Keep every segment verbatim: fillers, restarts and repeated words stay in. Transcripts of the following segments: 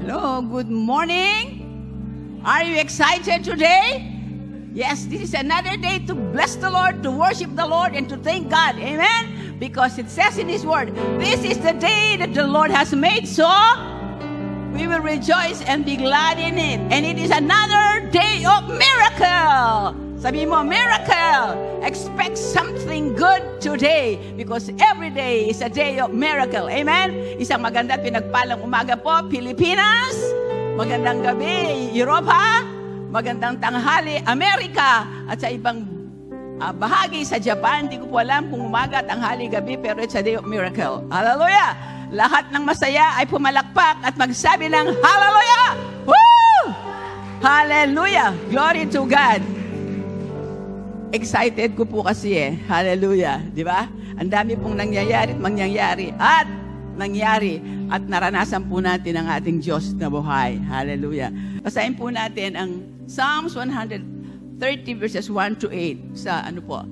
Hello, good morning. Are you excited today? Yes, this is another day to bless the Lord, to worship the Lord, and to thank God. Amen? Because it says in His Word, this is the day that the Lord has made, so we will rejoice and be glad in it. And it is another day of miracle. Sabi mo, miracle. Expect something good today because every day is a day of miracle. Amen? Isang maganda at pinagpalang umaga po, Pilipinas. Magandang gabi, Europa. Magandang tanghali, Amerika. At sa ibang uh, bahagi sa Japan, hindi ko po alam kung umaga, tanghali, gabi, pero it's a day of miracle. Hallelujah! Lahat ng masaya ay pumalakpak at magsabi ng hallelujah! Woo! Hallelujah! Glory to God! Excited ko po kasi eh. Hallelujah! Di ba? Ang dami pong nangyayari at mangyayari at nangyari at naranasan po natin ang ating Diyos na buhay. Hallelujah! Basahin po natin ang Psalms one thirty verses one to eight sa ano po?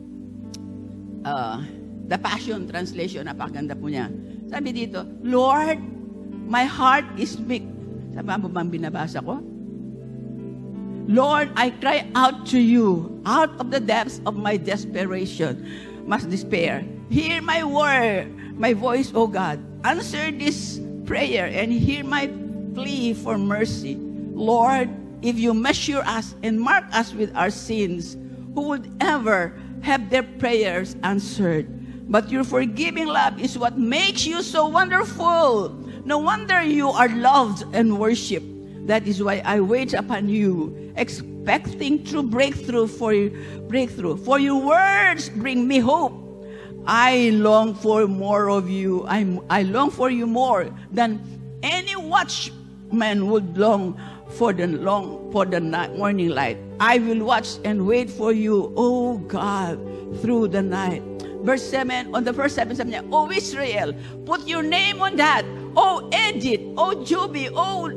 Uh, the Passion Translation. Napakaganda po niya. Sabi dito, Lord, my heart is big. Sabi mo bang binabasa ko? Lord, I cry out to you out of the depths of my desperation, must despair. Hear my word, my voice, O God. Answer this prayer and hear my plea for mercy. Lord, if you measure us and mark us with our sins, who would ever have their prayers answered? But your forgiving love is what makes you so wonderful. No wonder you are loved and worshipped. That is why I wait upon you, expecting true breakthrough for you, breakthrough. For your words bring me hope. I long for more of you. I, I long for you more than any watchman would long for the long for the night, morning light. I will watch and wait for you, O God, through the night. Verse seven, on the first seven, sabi niya, O Israel, put your name on that. O Edith, O Juby, O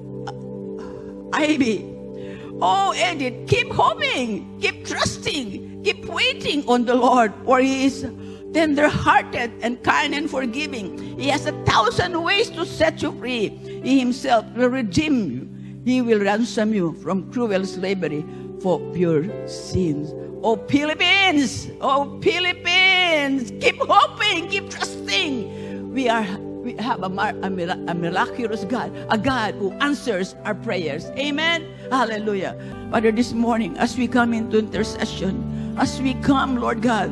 Ivy, O Edith, keep hoping, keep trusting, keep waiting on the Lord, for He is tender-hearted and kind and forgiving. He has a thousand ways to set you free. He Himself will redeem you. He will ransom you from cruel slavery for pure sins. Oh, Philippines! Oh, Philippines! Keep hoping, keep trusting. We are we have a, a, a miraculous God, a God who answers our prayers. Amen? Hallelujah. Father, this morning, as we come into intercession, as we come, Lord God,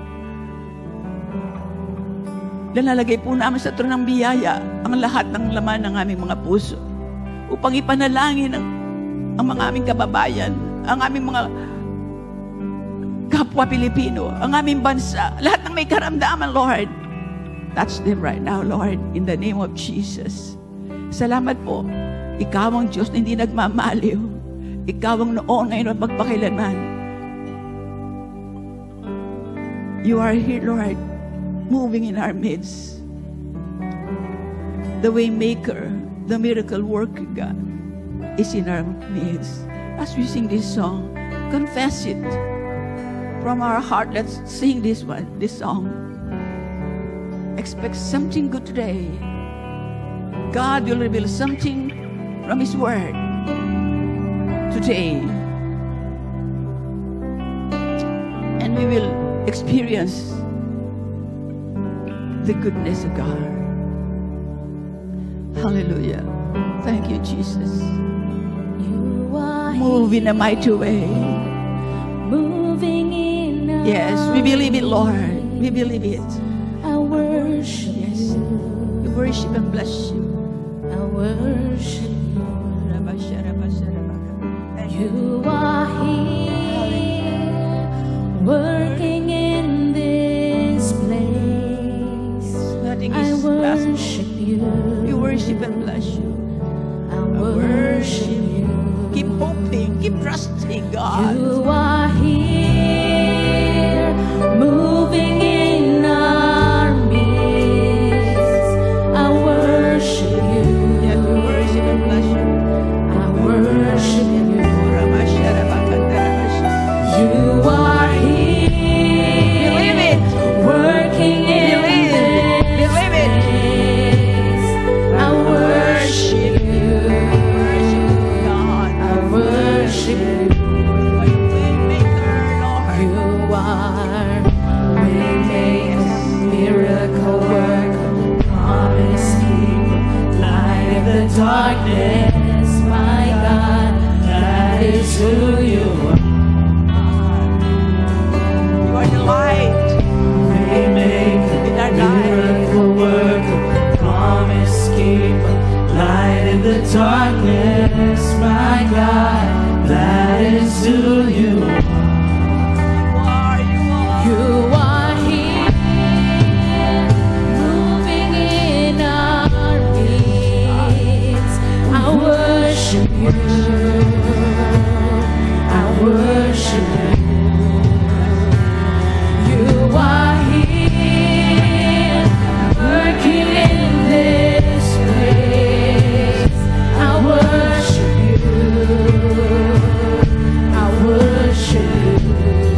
nalalagay po namin sa trono ng biyaya ang lahat ng laman ng aming mga puso upang ipanalangin ang, ang mga aming kababayan, ang aming mga kapwa Pilipino, ang aming bansa, lahat ng may karamdaman, Lord. Touch them right now, Lord, in the name of Jesus. Salamat po. Ikaw ang Diyos na hindi nagmamaliw. Ikaw ang noon, ngayon at magpakailanman. You are here, Lord, moving in our midst. The way maker, the miracle worker God is in our midst. As we sing this song, confess it from our heart. Let's sing this one, this song. Expect something good today. God will reveal something from His Word today. And we will experience the goodness of God. Hallelujah. Thank you, Jesus. You are Move in a mighty way. moving in a Yes, we believe it, Lord. We believe it. I worship Yes. We worship and bless you. I worship you. Thank you. You are here working in this place. Nothing I is worship possible. you. We worship and bless you. I worship you. Keep hoping, keep trusting God. You are here moving in our midst. I worship you. Yes, we worship and bless you. I worship you. You are here Believe it. working in Believe it. this Believe it. place. I worship you. darkness, my God, that is who you are. You are the light Waymaker, in our life. miracle worker, promise keeper, light in the darkness, my God, that is who you are. You are here, moving in our midst. I worship you. I worship you. You are here, working in this place. I worship you. I worship you.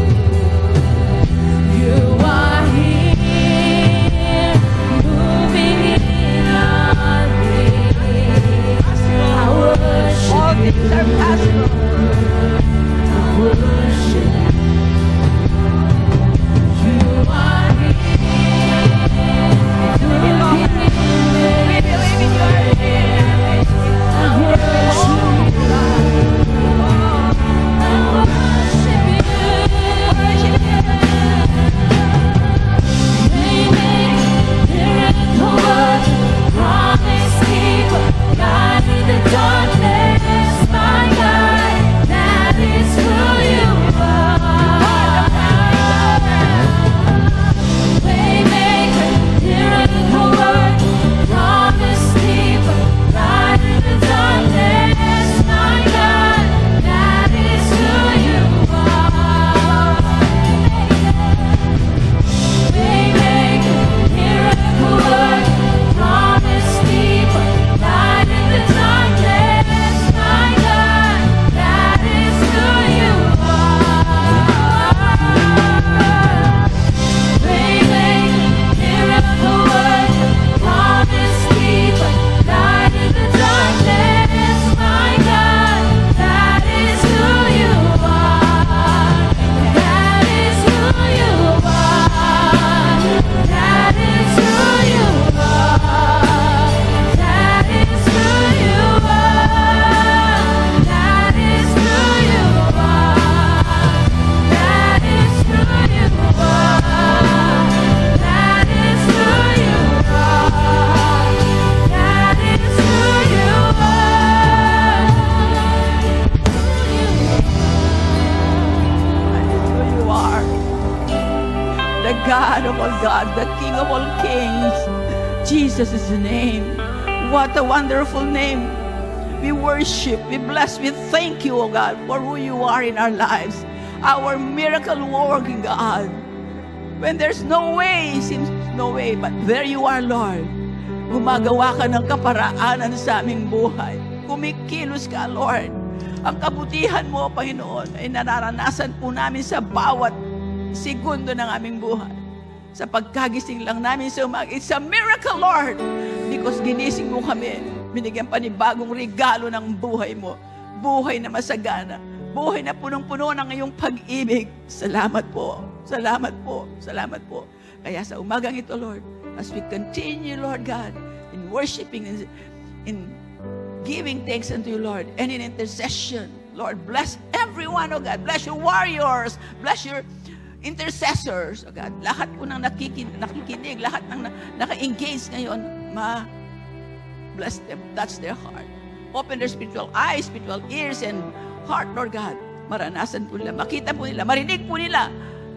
You are here, moving in our midst. I worship All things are possible. I worship you. Are here, moving in this place. I worship you. I worship you. Miracle worker, promise keeper, light in the darkness, my God, that is who you are. Waymaker, miracle worker, promise keeper, light in the darkness, my God, that is who you are. Waymaker, miracle worker, promise keeper, light in the darkness, my God, that is who you are. Waymaker, miracle worker, promise keeper, light in the darkness, my God, that is who you are. That is who you are. That is who you are. That is who you are. That is who you are. That is who you are. That is who you are. That is who you That is who you are. The God of all gods, the King of all kings. Jesus is the name. What a wonderful name. We worship, we bless, we thank you, O God, for who you are in our lives. Our miracle working God. When there's no way, seems no way, but there you are, Lord. Gumagawa ka ng kaparaanan sa aming buhay. Kumikilos ka, Lord. Ang kabutihan mo, Panginoon, ay nararanasan po namin sa bawat segundo ng aming buhay. Sa pagkagising lang namin sa umaga. It's a miracle, Lord. Because ginising mo kami. Binigyan pa ni bagong regalo ng buhay mo. Buhay na masagana. Buhay na punong-puno ng iyong pag-ibig. Salamat po. Salamat po. Salamat po. Kaya sa umagang ito, Lord, as we continue, Lord God, in worshiping, in, in giving thanks unto you, Lord, and in intercession, Lord, bless everyone, oh God. Bless your warriors. Bless your intercessors, oh God. Lahat po ng nakikin, nakikinig, lahat ng na, naka-engage ngayon, ma bless them, touch their heart. Open their spiritual eyes, spiritual ears, and heart, Lord God. Maranasan po nila, makita po nila, marinig po nila.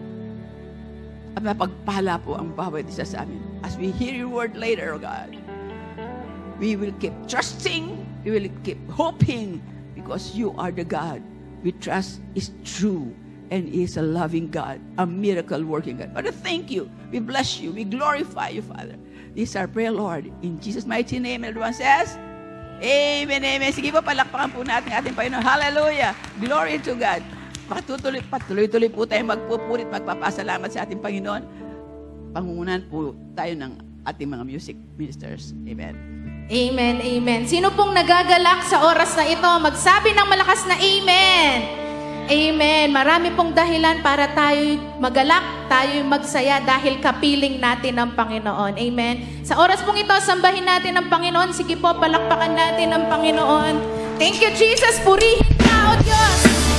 At mapagpala po ang bawat isa sa amin. As we hear your word later, oh God, we will keep trusting, we will keep hoping, because you are the God we trust is true and is a loving God, a miracle-working God. Father, thank you. We bless you. We glorify you, Father. This is our prayer, Lord. In Jesus' mighty name, everyone says, Amen, amen. Sige po, palakpakan po natin ating Panginoon. Hallelujah. Glory to God. Patuloy, patuloy-tuloy po tayo magpupurit, magpapasalamat sa ating Panginoon. Pangungunan po tayo ng ating mga music ministers. Amen. Amen, amen. Sino pong nagagalak sa oras na ito? Magsabi ng malakas na amen. Amen. Marami pong dahilan para tayo magalak, tayo magsaya dahil kapiling natin ng Panginoon. Amen. Sa oras pong ito, sambahin natin ang Panginoon. Sige po, palakpakan natin ang Panginoon. Thank you, Jesus. Purihin ka, O Diyos.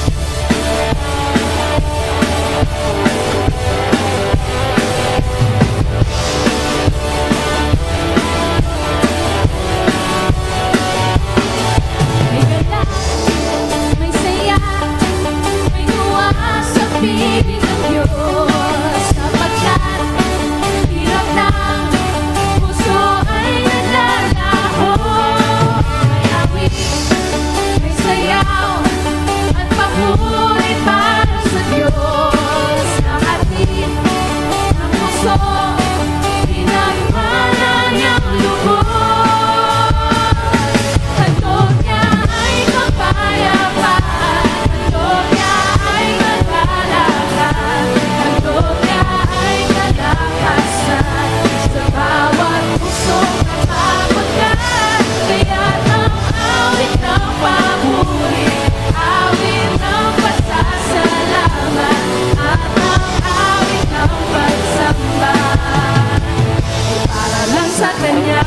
May galak, may saya, may tuwa sa piling ng Diyos. Sapagkat hirap ng puso ay nalalaho. May awit, may sayaw, at papuri para sa Diyos. Nakatin ang puso, pinagpala niyang lubos. Handog niya ay kapayapaan, handog niya ay kagalakan, handog niya ay kalakasan sa bawat pusong napapagkat. Kaya't ang awit ng papuri, awit ng pasasalamat, at ang awit ng pagsamba ay para lang sa Kanya.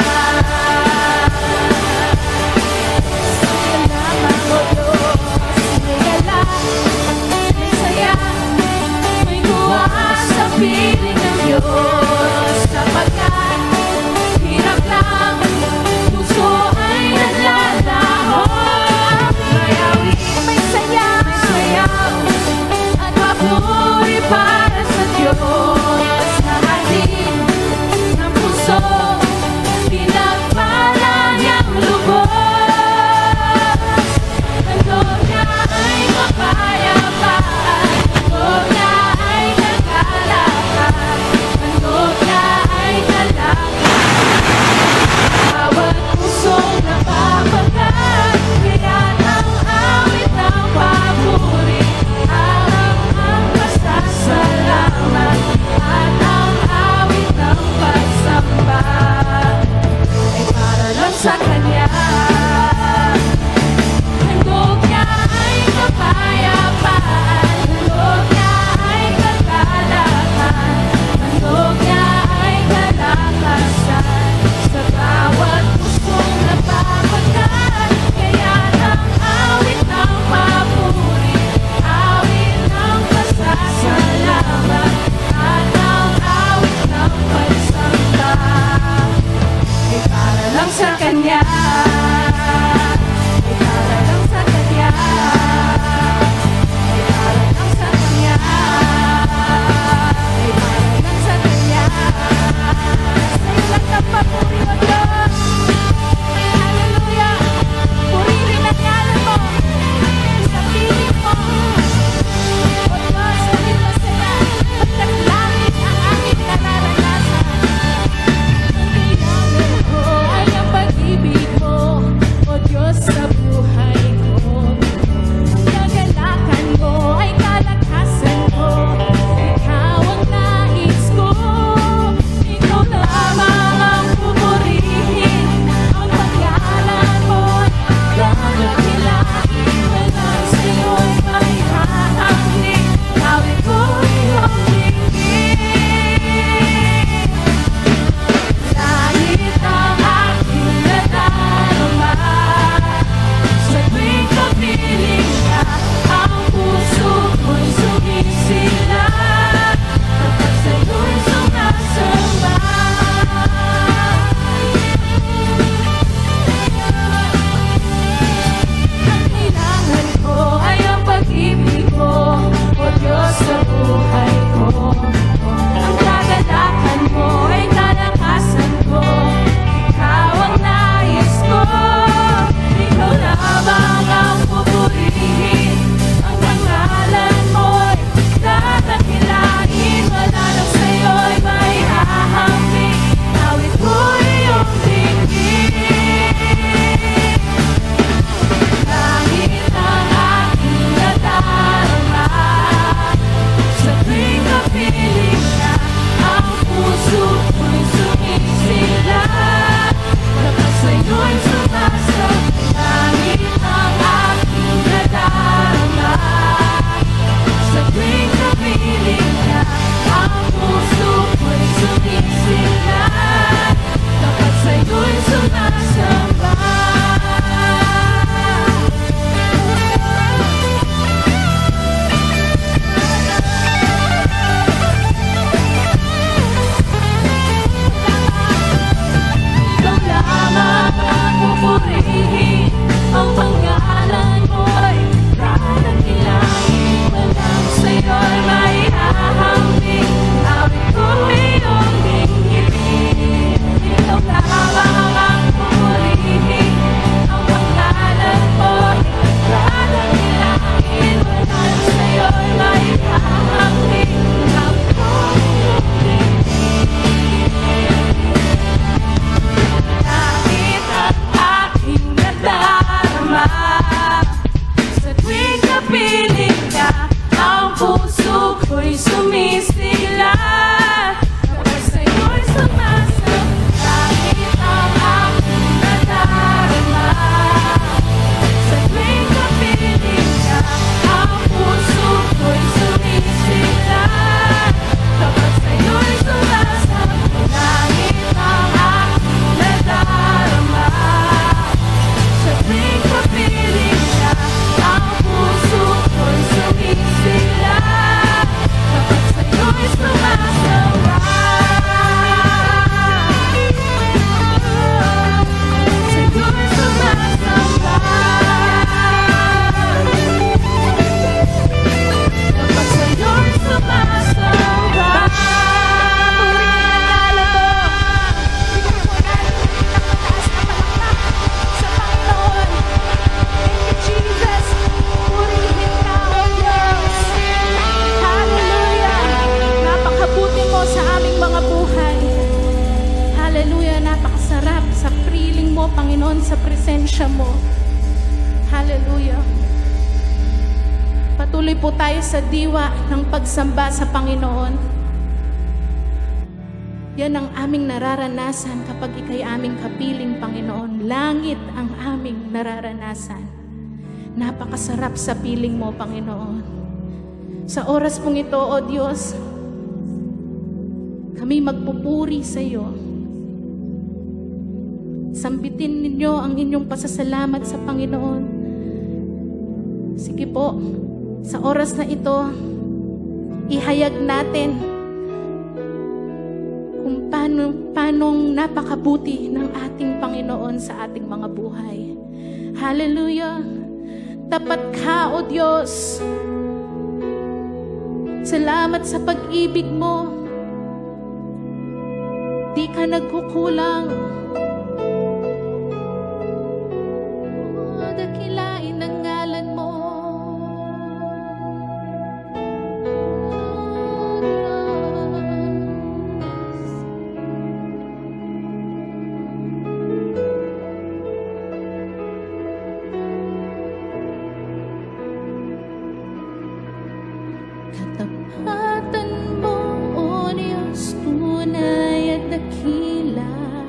Salamat mo, Diyos. May galak, may saya, may tuwa sa piling ng Diyos. Sapagkat hirap lang, puso ay nalalaho. May awit, may saya, may sayaw, at papuri para sa Diyos. Nakatin ng puso, pinagpala niyang lubos. Handog niya ay kapayapaan, handog niya ay kagalakan, handog niya ay kalakasan bawat pusong napapagkat. Kaya't ang awit ng papuri, ang ang pasasalamat, at ang awit ng pagsamba ay para lang sa Kanya. Handog niya ay kapayapaan, handog niya ay kagalakan, handog niya ay kalakasan sa bawat pusong napapagkat. Kaya't ang awit ng papuri, awit ng pasasalamat, at ang awit ng pagsamba ay para lang sa Kanya. Ay para lang sa Kanya. Ay para lang sa Kanya. Ay para lang sa Kanya. Sa'yo lang ang papuri, O Diyos. Hallelujah. Purihin ang ngalan mo sa piling mo. O Diyos, dahil masaya, pagkat langit ang aking nararanasan. Ang ilang ko ay ang pag-ibig mo, O Diyos. Panginoon, sa presensya mo. Hallelujah. Patuloy po tayo sa diwa ng pagsamba sa Panginoon. Yan ang aming nararanasan kapag ika'y aming kapiling, Panginoon. Langit ang aming nararanasan. Napakasarap sa piling mo, Panginoon. Sa oras pong ito, O Diyos, kami magpupuri sa iyo. Sambitin ninyo ang inyong pasasalamat sa Panginoon. Sige po, sa oras na ito, ihayag natin kung paano, paanong napakabuti ng ating Panginoon sa ating mga buhay. Hallelujah! Tapat ka, O Diyos. Salamat sa pag-ibig mo. Di ka nagkukulang. Oh, dakilain ang ngalan mo. Oh, Diyos. Katapatan mo, O Diyos, tunay at dakila.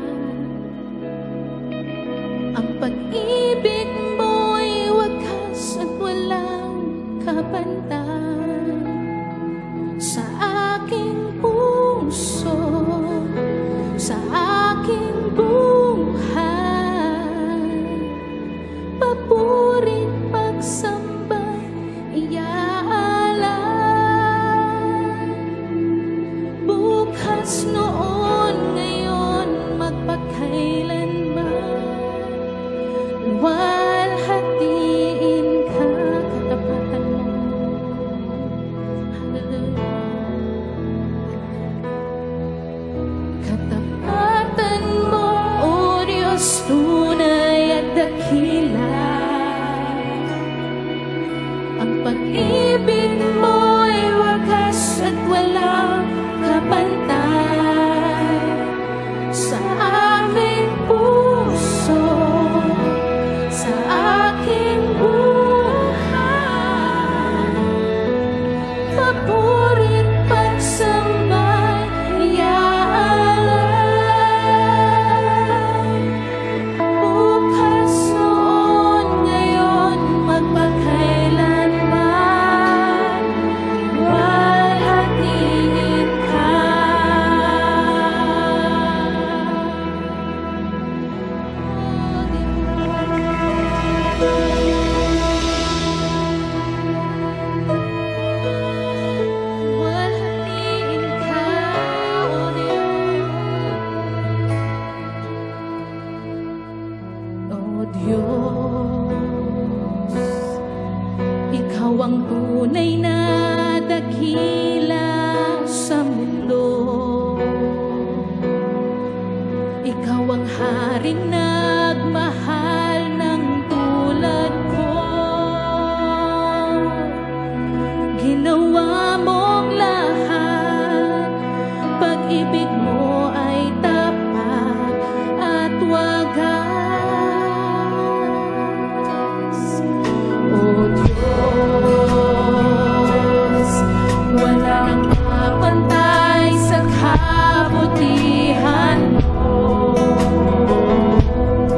Ang pag-ibig mo'y wagas at walang kapantay. Sa aking puso, sa aking buhay, papurit pagsamba iaalay. Bukas, noon, ngayon, magpakailanman, luwalhatiin ka, katapatan mo. Hallelujah. Katapatan mo, O Diyos, tunay at dakila. Ang pag-ibig mo'y wagas at walang kapantay. Sa aming puso, sa aking buhay, papurit pagsamba iaalay. Bukas, noon, ngayon, magpakailanman, luwalhatiin ka. Luwalhatiin ka, O Diyos. O Diyos, Ikaw ang tunay na dakila sa mundo. Ikaw ang haring nagmahal ng tulad ko. Ginawa mong lahat, pag-ibig mo ay tapat at wagas. O Diyos, walang kapantay sa kabutihan mo.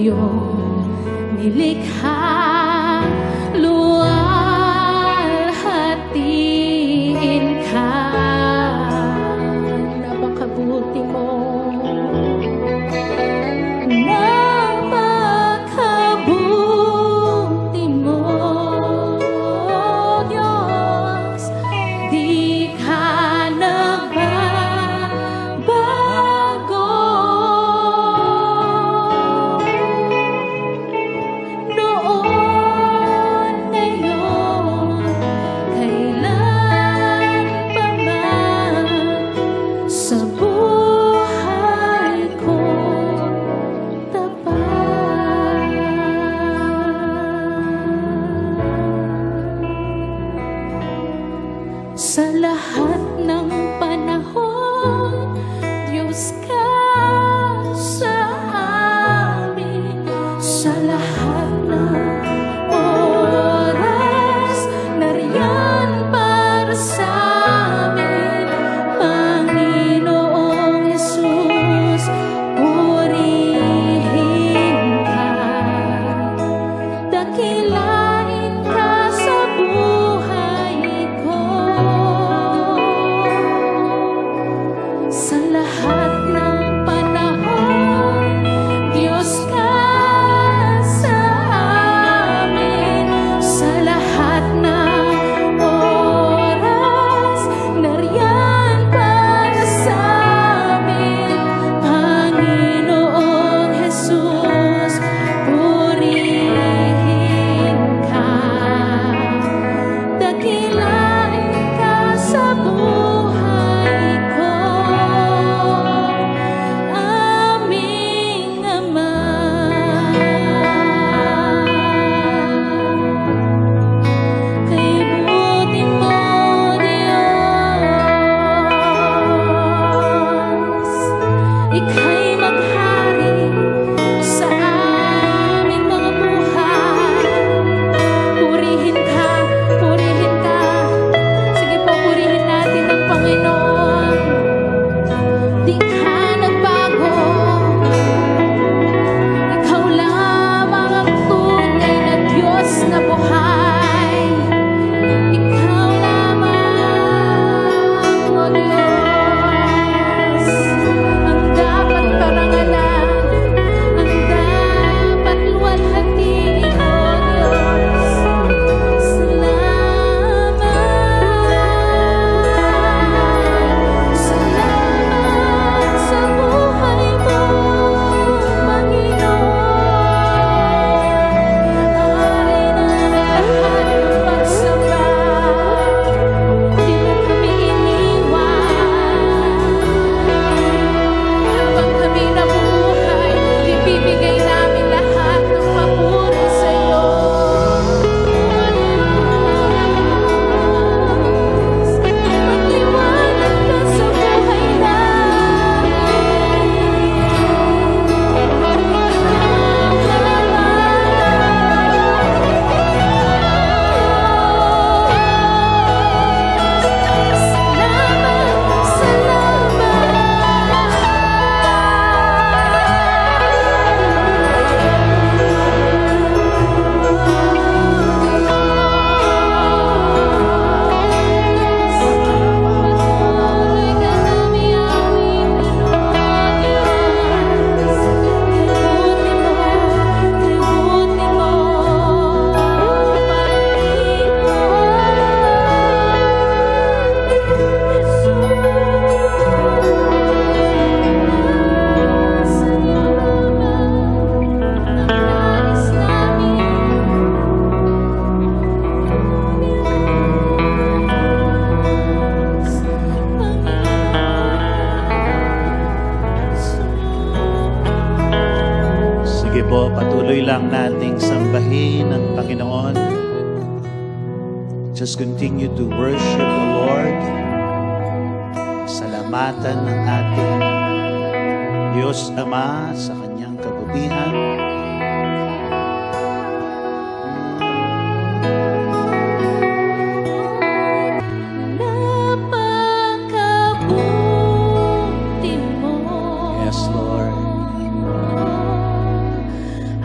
iyong nilikha, luwalhatiin ka. Napakabuti mo, napakabuti mo, Diyos. Di ka nagbabago. Noon, ngayon, kailan pa man sa buhay ko tapat. Sa lahat ng panahon, Diyos ka sa amin. Sa lahat ng oras, nariyan para sa amin. Panginoong Jesus, purihin ka. Dakilain ka sa buhay ko. Sa lahat ng panahon, Diyos ka sa amin. Sa lahat ng oras, nariyan para sa amin. Panginoong Jesus, purihin ka. Dakilain ka sa buhay ko. Aming Ama. Kay buti mo, Diyos. Ika'y maghari sa aming mga buhay. Purihin ka, purihin ka. Sige po, purihin natin ang Panginoon. Di ka nagbago. Ikaw lamang ang tunay na Diyos na buhay. Ikaw lamang, O Diyos, ang dapat parangalan, ang dapat luwalhatiin, O Diyos. Salamat, salamat sa buhay mo, Panginoon. Hari na lahat ng pagsamba, di mo kami iniwan. Habang kami nabubuhay, ibibigay namin lahat ng papuri sa iyo. Magliwanag ka sa buhay Sige po, patuloy lang nating sambahin ang Panginoon. Just continue to worship the Lord. Salamatan ng ating Diyos Ama sa kanyang kabutihan. napakabuti mo. Yes, Lord.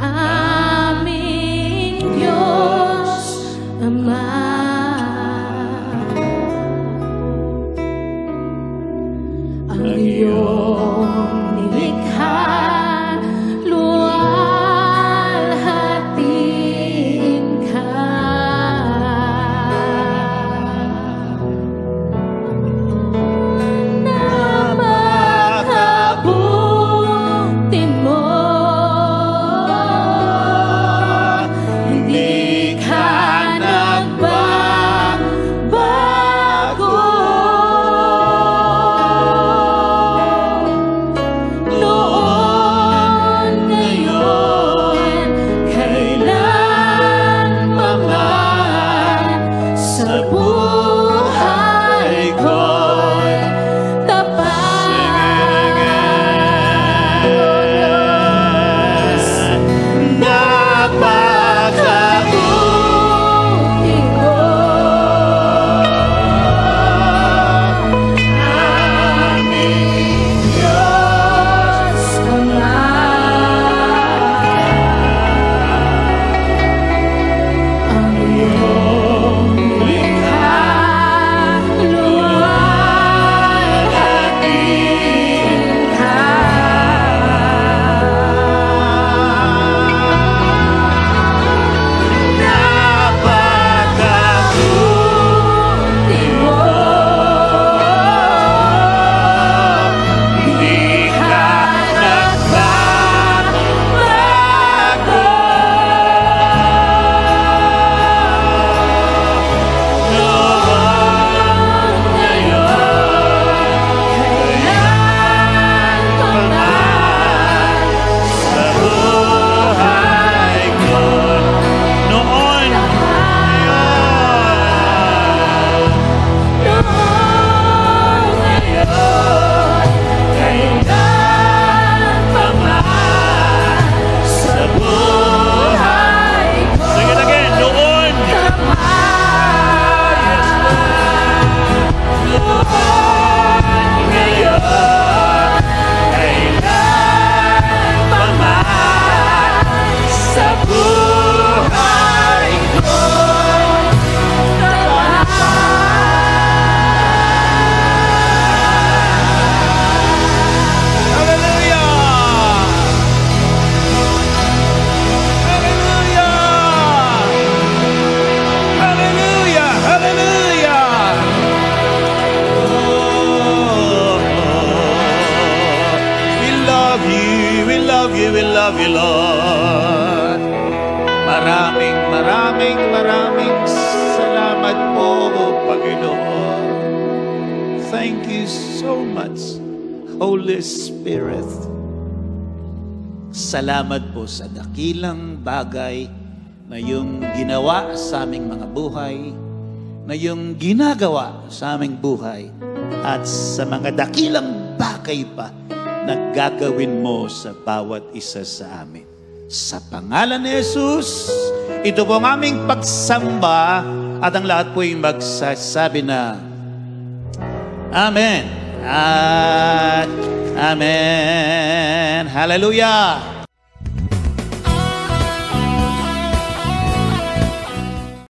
Panginoon. Thank you so much, Holy Spirit. Salamat po sa dakilang bagay na yung ginawa sa aming mga buhay, na yung ginagawa sa aming buhay, at sa mga dakilang bagay pa na gagawin mo sa bawat isa sa amin. Sa pangalan ni Jesus, ito po ang aming pagsamba at ang lahat po yung magsasabi na Amen at Amen. Hallelujah.